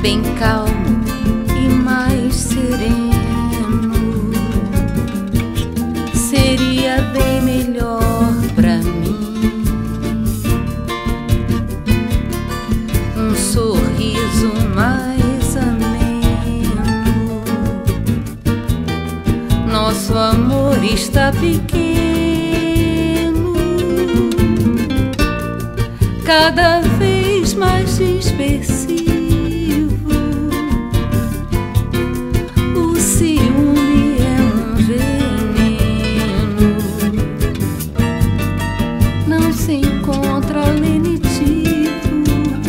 bem calmo e mais sereno. Seria bem melhor pra mim um sorriso mais ameno. Nosso amor está pequeno, cada vez mais dispersivo. O ciúme é um veneno, não se encontra lenitivo.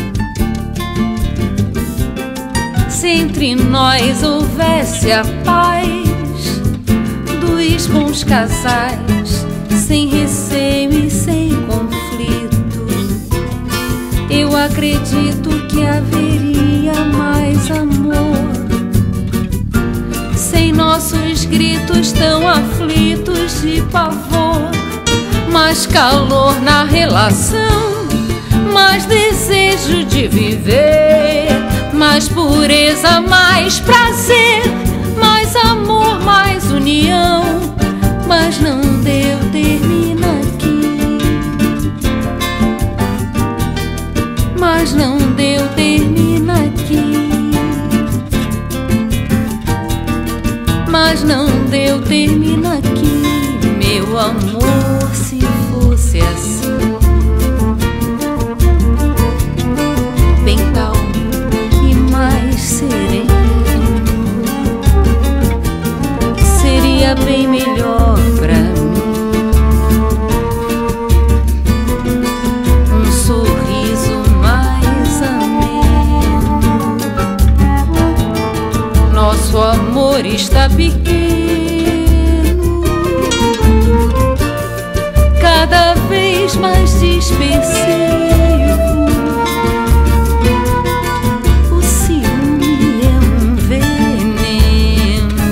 Se entre nós houvesse a paz dos bons casais, sem receio e sem conflito, eu acredito que haveria mais amor. Sem nossos gritos tão aflitos de pavor, mais calor na relação, mais desejo de viver, mais pureza, mais prazer, mais amor, mais união. Mas não deu, termina aqui. Mas não deu, termina aqui. Mas não deu, termina aqui. Meu amor, se fosse assim, bem calmo e mais sereno, seria bem melhor pra mim um sorriso mais ameno. Nosso amor está pequeno, cada vez mais dispersivo. O ciúme é um veneno,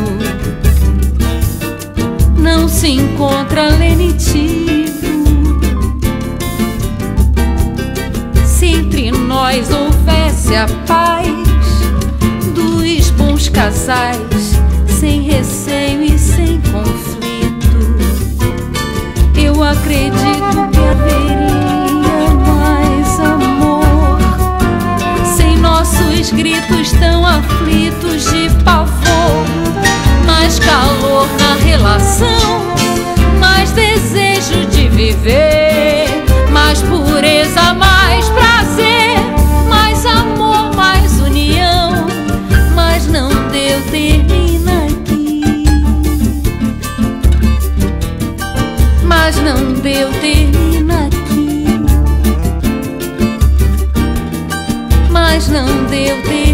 não se encontra lenitivo. Se entre nós houvesse a paz dos bons casais, sem receio e sem conflito, eu acredito que haveria mais amor. Sem nossos gritos tão aflitos de pavor, mais calor na relação, mais desejo de viver, mais pureza, mais prazer, mais amor, mais união. Mas não deu, termina aqui. Mas não deu, termina aqui. Mas não deu, termina aqui.